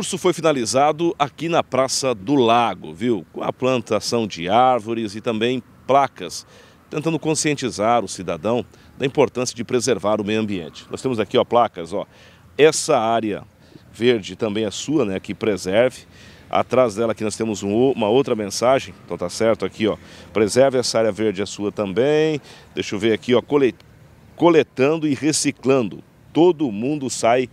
curso foi finalizado aqui na Praça do Lago, viu? Com a plantação de árvores e também placas, tentando conscientizar o cidadão da importância de preservar o meio ambiente. Nós temos aqui, ó, placas, ó. Essa área verde também é sua, né? Que preserve. Atrás dela aqui nós temos uma outra mensagem, então tá certo aqui, ó. Preserve essa área verde, é sua também. Deixa eu ver aqui, ó, coletando e reciclando. Todo mundo sai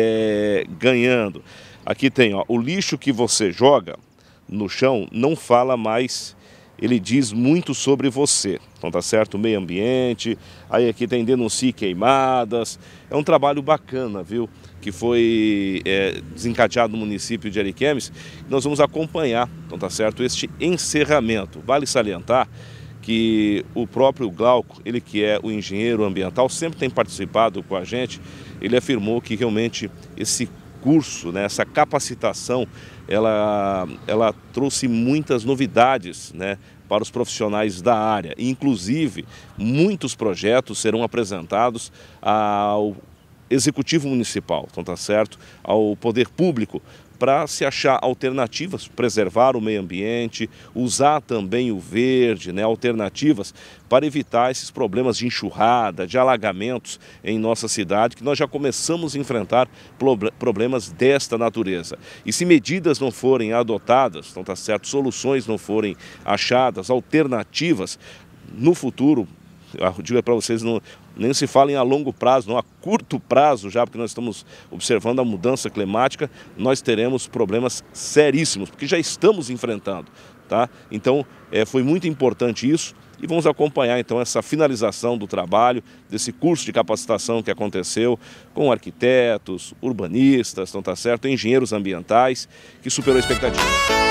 ganhando. Aqui tem, ó, o lixo que você joga no chão não fala mais, ele diz muito sobre você. Então tá certo, o meio ambiente, aí aqui tem denuncie queimadas. É um trabalho bacana, viu? Que foi desencadeado no município de Ariquemes. Nós vamos acompanhar, então tá certo, este encerramento. Vale salientar que o próprio Glauco, ele que é o engenheiro ambiental, sempre tem participado com a gente. Ele afirmou que realmente esse curso, né, essa capacitação, ela trouxe muitas novidades, né, para os profissionais da área. Inclusive, muitos projetos serão apresentados ao Executivo Municipal, então tá certo, ao Poder Público, para se achar alternativas, preservar o meio ambiente, usar também o verde, né, alternativas para evitar esses problemas de enxurrada, de alagamentos em nossa cidade, que nós já começamos a enfrentar problemas desta natureza. E se medidas não forem adotadas, então tá certo, soluções não forem achadas, alternativas, no futuro, eu digo para vocês, nem se fala em a longo prazo, não, a curto prazo já, porque nós estamos observando a mudança climática, nós teremos problemas seríssimos, porque já estamos enfrentando, tá? Então, foi muito importante isso e vamos acompanhar então essa finalização do trabalho, desse curso de capacitação que aconteceu com arquitetos, urbanistas, então tá certo, engenheiros ambientais, que superou a expectativa.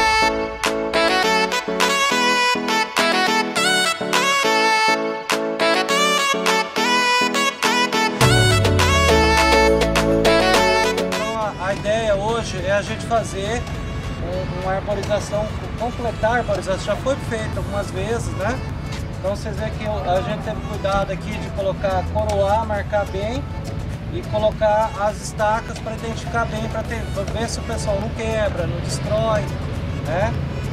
A ideia hoje é a gente fazer uma arborização, completar a arborização, já foi feita algumas vezes, né? Então vocês veem que a gente teve cuidado aqui de colocar, coroar, marcar bem e colocar as estacas para identificar bem, para ver se o pessoal não quebra, não destrói, né?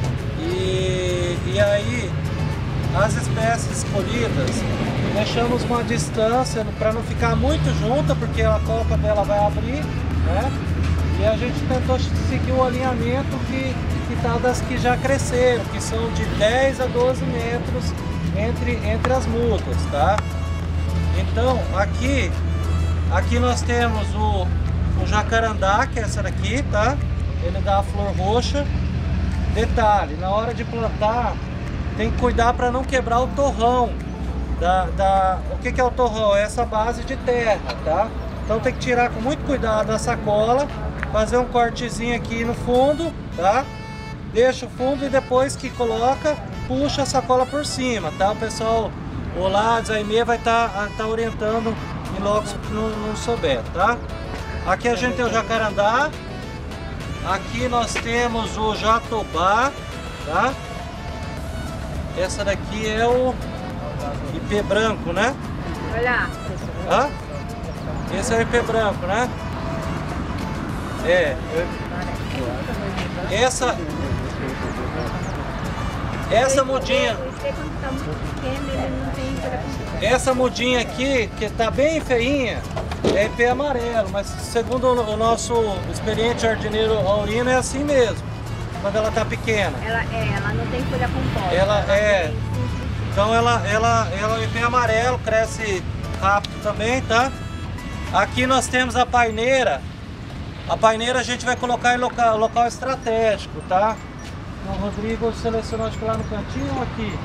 E aí as espécies escolhidas, deixamos uma distância para não ficar muito junta, porque a copa dela vai abrir, né? E a gente tentou seguir o alinhamento que tá das que já cresceram, que são de 10 a 12 metros entre as mudas, tá? Então, aqui nós temos o jacarandá, que é essa daqui, tá? Ele dá a flor roxa. Detalhe, na hora de plantar, tem que cuidar para não quebrar o torrão. O que é o torrão? É essa base de terra, tá? Então tem que tirar com muito cuidado a sacola, fazer um cortezinho aqui no fundo, tá? Deixa o fundo e depois que coloca, puxa a sacola por cima, tá? O pessoal, o Lades, a Aimee vai tá orientando e logo não souber, tá? Aqui a gente tem o jacarandá, aqui nós temos o jatobá, tá? Essa daqui é o ipê branco, né? Olha. Hã? Esse é o ipê branco, né? Essa mudinha. Essa mudinha aqui, que tá bem feinha, é ipê amarelo, mas segundo o nosso experiente jardineiro Aurino, é assim mesmo, quando ela tá pequena. Ela não tem folha composta. Então ela é ipê amarelo, cresce rápido também, tá? Aqui nós temos a paineira. A paineira a gente vai colocar em local estratégico, tá? O Rodrigo selecionou, acho que lá no cantinho ou aqui?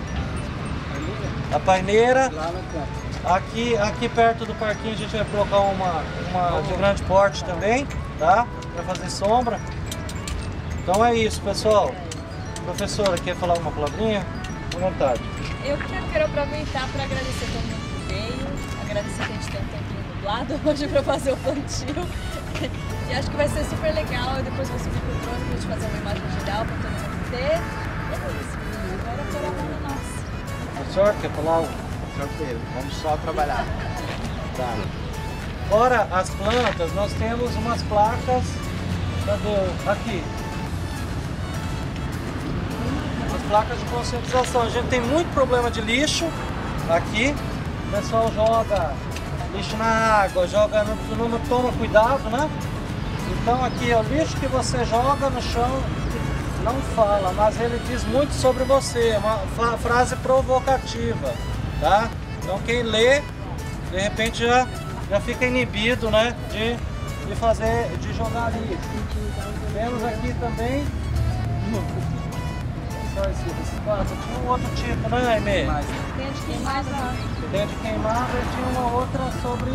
A paineira. Lá no canto. Aqui perto do parquinho a gente vai colocar uma de grande porte também, tá? Para fazer sombra. Então é isso, pessoal. Professora, quer falar uma palavrinha? À vontade. Eu quero aproveitar para agradecer todo mundo que veio, agradecer que a gente tem um tempinho nublado hoje para fazer o plantio. E acho que vai ser super legal. Depois vou subir pro drone pra gente fazer uma imagem geral para todo mundo ter. E é isso. Agora por a mão é nossa. Professor, quer falar algo? Tranquilo, vamos só trabalhar. Tá. Fora as plantas, nós temos umas placas Cadê? Aqui. As placas de conscientização. A gente tem muito problema de lixo aqui. O pessoal joga lixo na água, não toma cuidado, né? Então aqui é o lixo que você joga no chão, não fala, mas ele diz muito sobre você, é uma frase provocativa, tá? Então quem lê, de repente já fica inibido, né? De jogar lixo. Temos aqui também só esse quadro. Tinha um outro tipo, né, Aimee? Tem de queimada. Tem de queimada e tinha uma outra sobre...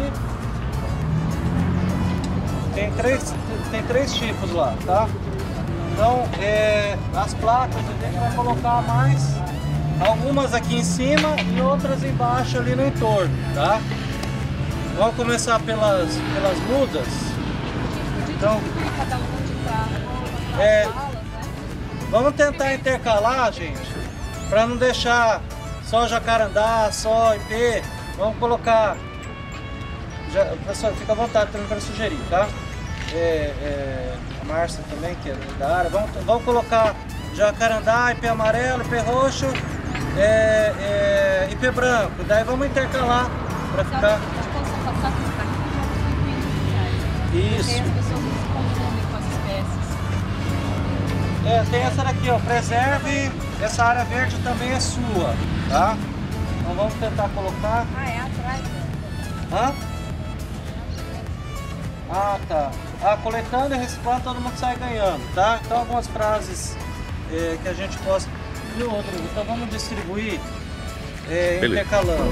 Tem três tipos lá, tá? Então, as placas a gente vai colocar mais algumas aqui em cima e outras embaixo ali no entorno, tá? Vamos começar pelas mudas. Então, Cada um de carro, vamos tentar intercalar, gente, para não deixar só jacarandá, só IP. Vamos colocar... Pessoal, fica à vontade também para sugerir, tá? A Márcia também, que é da área. Vamos colocar jacarandá, IP amarelo, IP roxo, IP branco. Daí vamos intercalar para ficar... Isso. Porque as pessoas não se confundem com as espécies. Tem essa daqui, ó, preserve, essa área verde também é sua, tá? Então vamos tentar colocar... Ah, é atrás? Hã? Ah, tá. Coletando e reciclando, todo mundo sai ganhando, tá? Então algumas frases que a gente possa... Viu, Rodrigo? Então vamos distribuir intercalando.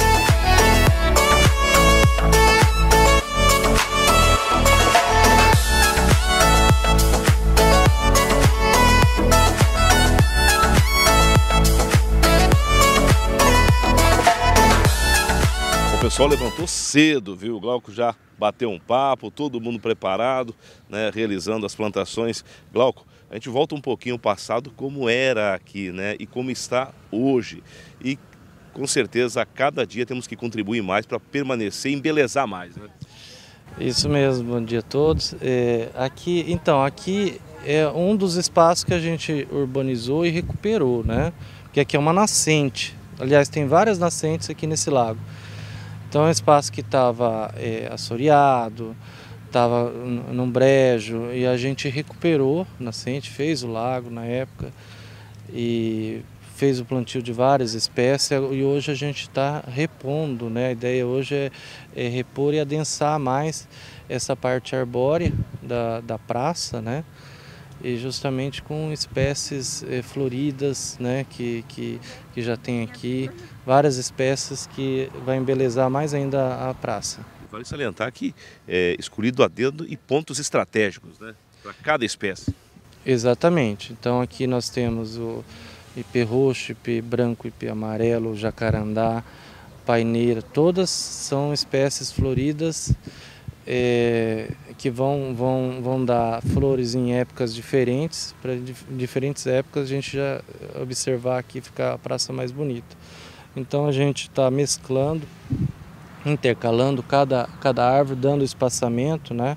O pessoal levantou cedo, viu? O Glauco já bateu um papo, todo mundo preparado, né? Realizando as plantações. Glauco, a gente volta um pouquinho ao passado, como era aqui, né? E como está hoje. E com certeza a cada dia temos que contribuir mais para permanecer e embelezar mais, né? Isso mesmo, bom dia a todos. Aqui é um dos espaços que a gente urbanizou e recuperou, né? Porque aqui é uma nascente. Aliás, tem várias nascentes aqui nesse lago. Então é um espaço que estava assoreado, estava num brejo, e a gente recuperou a nascente, fez o lago na época e fez o plantio de várias espécies, e hoje a gente está repondo, né? A ideia hoje é repor e adensar mais essa parte arbórea da praça, né? E justamente com espécies floridas, né? Que já tem aqui, várias espécies que vai embelezar mais ainda a praça. Vale salientar que é escolhido a dedo e pontos estratégicos, né? Para cada espécie. Exatamente. Então aqui nós temos o IP roxo, IP branco, IP amarelo, jacarandá, paineira. Todas são espécies floridas que vão dar flores em épocas diferentes. Para diferentes épocas a gente já observar aqui ficar a praça mais bonita. Então a gente está mesclando, intercalando cada árvore, dando espaçamento, né?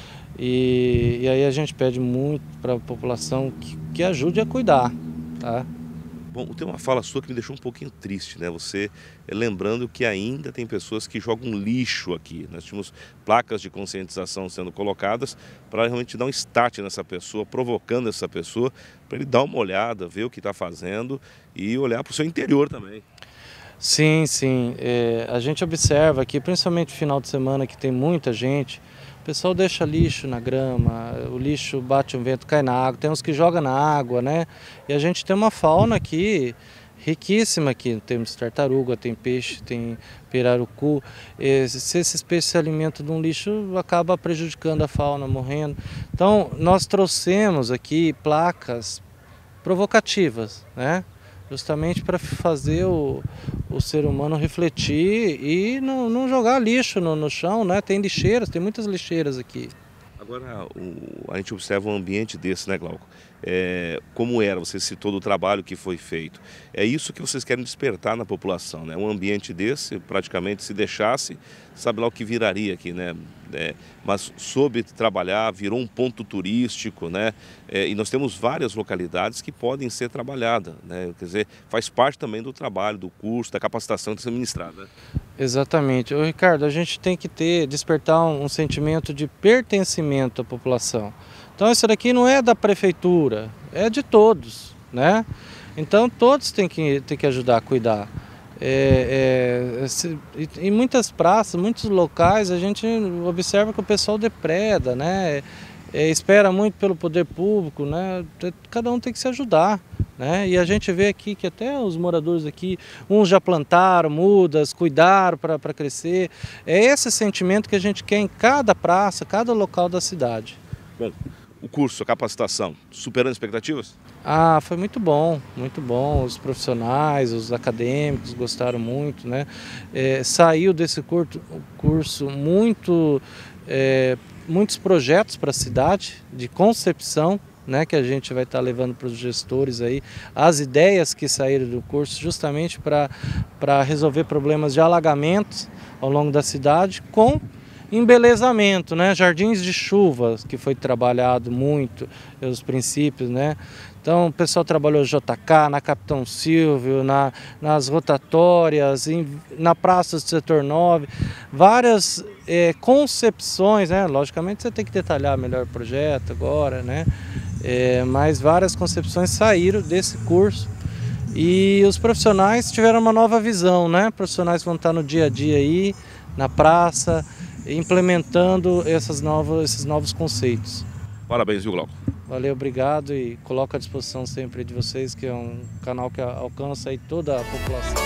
E aí a gente pede muito para a população que ajude a cuidar, tá? Bom, tem uma fala sua que me deixou um pouquinho triste, né? Você lembrando que ainda tem pessoas que jogam lixo aqui. Nós tínhamos placas de conscientização sendo colocadas para realmente dar um start nessa pessoa, provocando essa pessoa, para ele dar uma olhada, ver o que está fazendo e olhar para o seu interior também. Sim, sim. A gente observa aqui, principalmente no final de semana, que tem muita gente, o pessoal deixa lixo na grama, o lixo bate um vento, cai na água, tem uns que jogam na água, né? E a gente tem uma fauna aqui riquíssima aqui, temos tartaruga, tem peixe, tem pirarucu. Se esses peixes se alimentam de um lixo, acaba prejudicando a fauna, morrendo. Então, nós trouxemos aqui placas provocativas, né? Justamente para fazer o ser humano refletir e não jogar lixo no chão, né? Tem lixeiras, tem muitas lixeiras aqui. Agora, a gente observa um ambiente desse, né, Glauco? como era, você citou do trabalho que foi feito. É isso que vocês querem despertar na população, né? Um ambiente desse, praticamente, se deixasse, sabe lá o que viraria aqui, né? Mas soube trabalhar, virou um ponto turístico, né? E nós temos várias localidades que podem ser trabalhadas, né? Quer dizer, faz parte também do trabalho, do curso, da capacitação que tem que ser ministrada, né? Exatamente. Ô, Ricardo, a gente tem que despertar um sentimento de pertencimento à população. Então isso daqui não é da prefeitura, é de todos, né? Então todos têm que ajudar a cuidar. Em muitas praças, muitos locais, a gente observa que o pessoal depreda, né? Espera muito pelo poder público, né? Cada um tem que se ajudar, né? E a gente vê aqui que até os moradores aqui, uns já plantaram mudas, cuidaram para crescer. É esse sentimento que a gente quer em cada praça, cada local da cidade. Bom, o curso, a capacitação, superando expectativas? Ah, foi muito bom, muito bom. Os profissionais, os acadêmicos gostaram muito, né? Saiu desse curso muitos projetos para a cidade, de concepção, né, que a gente vai estar levando para os gestores aí, as ideias que saíram do curso justamente para resolver problemas de alagamentos ao longo da cidade com embelezamento, né? Jardins de chuva, que foi trabalhado muito, os princípios, né? Então o pessoal trabalhou JK, na Capitão Silvio, nas rotatórias, na Praça do Setor 9, várias concepções, né? Logicamente você tem que detalhar melhor o projeto agora, né? Mas várias concepções saíram desse curso e os profissionais tiveram uma nova visão, né? Profissionais vão estar no dia a dia aí, na praça, implementando esses novos conceitos. Parabéns, viu, Glauco? Valeu, obrigado e coloco à disposição sempre de vocês, que é um canal que alcança aí toda a população.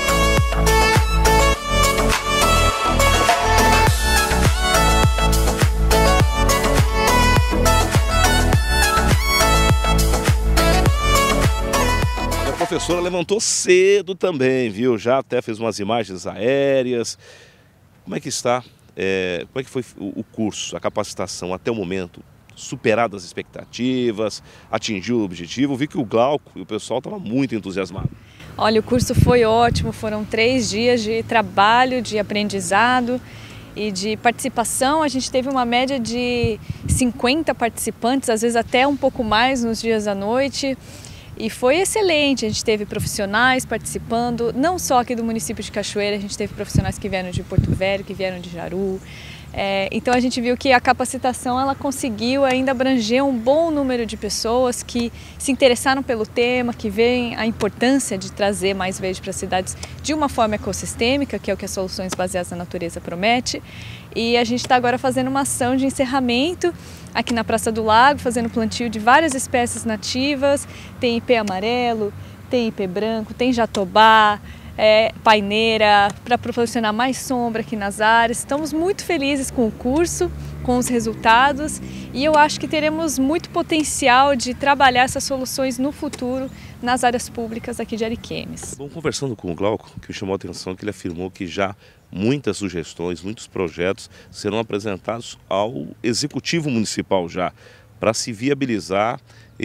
A professora levantou cedo também, viu? Já até fez umas imagens aéreas. Como é que está? Como é que foi o curso, a capacitação até o momento? Superadas as expectativas, atingiu o objetivo? Vi que o Glauco e o pessoal estavam muito entusiasmados. Olha, o curso foi ótimo, foram 3 dias de trabalho, de aprendizado e de participação. A gente teve uma média de 50 participantes, às vezes até um pouco mais nos dias à noite. E foi excelente, a gente teve profissionais participando, não só aqui do município de Cachoeira, a gente teve profissionais que vieram de Porto Velho, que vieram de Jaru. Então a gente viu que a capacitação ela conseguiu ainda abranger um bom número de pessoas que se interessaram pelo tema, que veem a importância de trazer mais verde para as cidades de uma forma ecossistêmica, que é o que as soluções baseadas na natureza promete. E a gente está agora fazendo uma ação de encerramento aqui na Praça do Lago, fazendo plantio de várias espécies nativas, tem ipê amarelo, tem ipê branco, tem jatobá, paineira, para proporcionar mais sombra aqui nas áreas. Estamos muito felizes com o curso, com os resultados e eu acho que teremos muito potencial de trabalhar essas soluções no futuro nas áreas públicas aqui de Ariquemes. Bom, conversando com o Glauco, que me chamou a atenção que ele afirmou que já muitas sugestões, muitos projetos serão apresentados ao Executivo Municipal já, para se viabilizar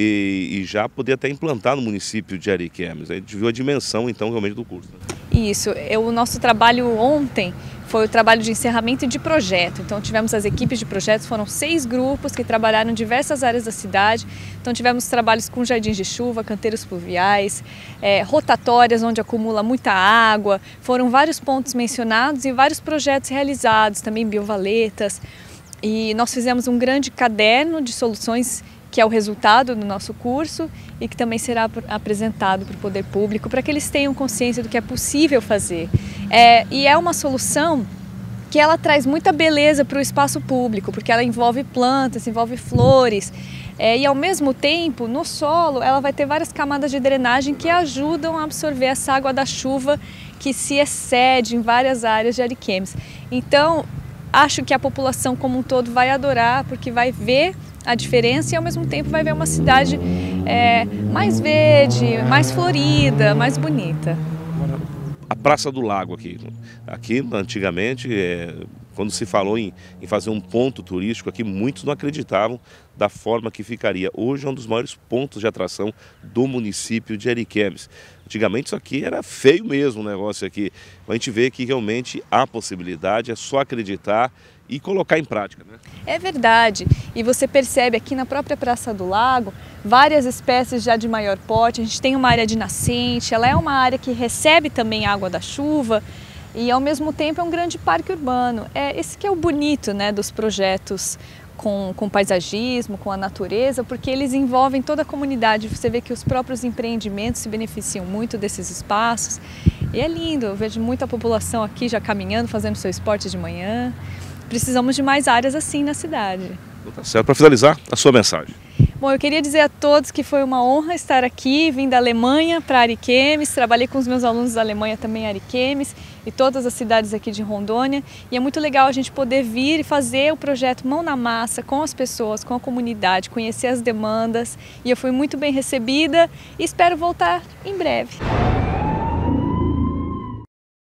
e já poder até implantar no município de Ariquemes. A gente viu a dimensão, então, realmente do curso. Isso, o nosso trabalho ontem foi o trabalho de encerramento de projeto. Então tivemos as equipes de projetos, foram 6 grupos que trabalharam em diversas áreas da cidade. Então tivemos trabalhos com jardins de chuva, canteiros pluviais, rotatórias onde acumula muita água. Foram vários pontos mencionados e vários projetos realizados, também biovaletas. E nós fizemos um grande caderno de soluções que é o resultado do nosso curso e que também será apresentado para o poder público para que eles tenham consciência do que é possível fazer. E é uma solução que ela traz muita beleza para o espaço público, porque ela envolve plantas, envolve flores e ao mesmo tempo no solo ela vai ter várias camadas de drenagem que ajudam a absorver essa água da chuva que se excede em várias áreas de Ariquemes. Então acho que a população como um todo vai adorar, porque vai ver a diferença e ao mesmo tempo vai ver uma cidade mais verde, mais florida, mais bonita. A Praça do Lago aqui antigamente, Quando se falou em fazer um ponto turístico aqui, muitos não acreditavam da forma que ficaria. Hoje é um dos maiores pontos de atração do município de Ariquemes. Antigamente isso aqui era feio mesmo, o negócio aqui. A gente vê que realmente há possibilidade, é só acreditar e colocar em prática, né? É verdade. E você percebe aqui na própria Praça do Lago várias espécies já de maior porte. A gente tem uma área de nascente, ela é uma área que recebe também água da chuva e ao mesmo tempo é um grande parque urbano. Esse que é o bonito, né, dos projetos com paisagismo, com a natureza, porque eles envolvem toda a comunidade. Você vê que os próprios empreendimentos se beneficiam muito desses espaços. E é lindo, eu vejo muita população aqui já caminhando, fazendo seu esporte de manhã. Precisamos de mais áreas assim na cidade. Tá certo. Para finalizar, a sua mensagem. Bom, eu queria dizer a todos que foi uma honra estar aqui, vim da Alemanha para Ariquemes, trabalhei com os meus alunos da Alemanha também em Ariquemes e todas as cidades aqui de Rondônia, e é muito legal a gente poder vir e fazer o projeto mão na massa com as pessoas, com a comunidade, conhecer as demandas, e eu fui muito bem recebida e espero voltar em breve.